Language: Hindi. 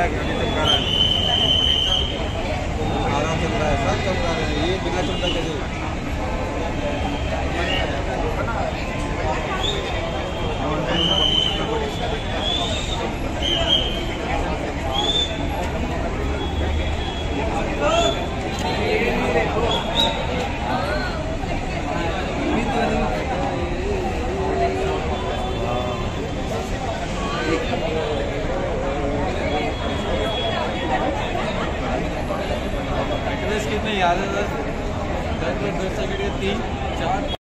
गाड़ी चमका रहा है, आराम चल रहा है, सब चमका रहे हैं, ये बिना चमका कैसे? कितने याद है? 10 सेकंड के 3 4